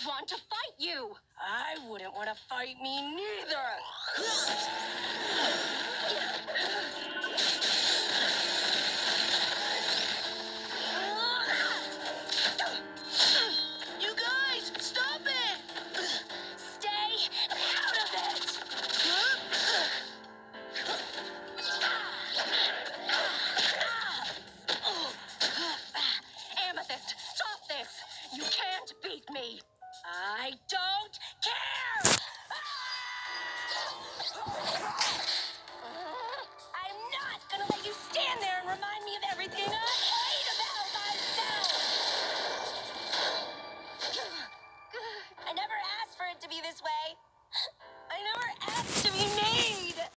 want to fight you. I wouldn't want to fight me neither. You guys, stop it! Stay out of it. Amethyst, stop this. You can't beat me. I don't care! I'm not gonna let you stand there and remind me of everything I hate about myself. I never asked for it to be this way. I never